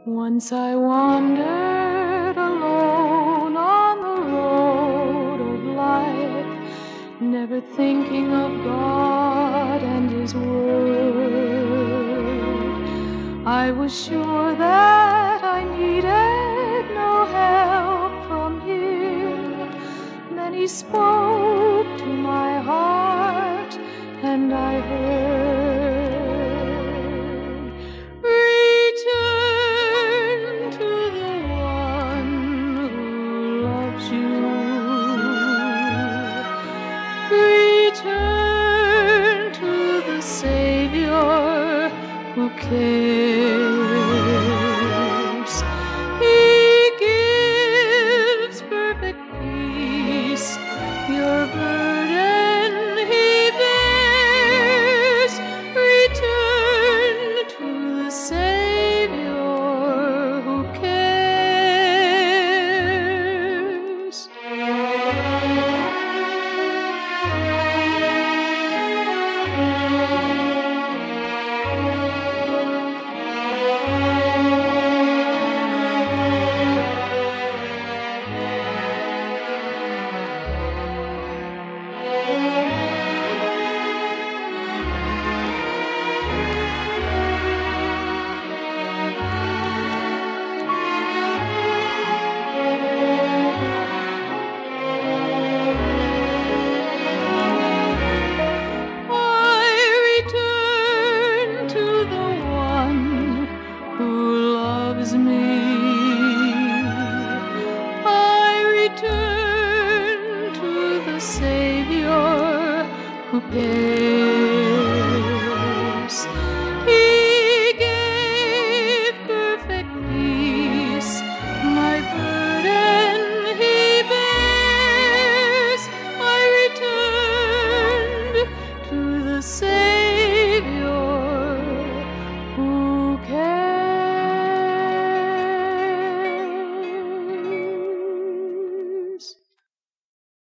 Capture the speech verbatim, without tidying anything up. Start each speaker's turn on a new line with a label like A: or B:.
A: Once I wandered alone on the road of life, never thinking of God and His word. I was sure that I needed no help from Him. Then He spoke to my heart, and I heard, return to the one who loves you. Return to the Savior who cares. He gives perfect peace. Your burden He bears. Return to the Savior who cares. Me. I return to the Savior who cares. He gave perfect peace. My burden He bears. I returned to the Savior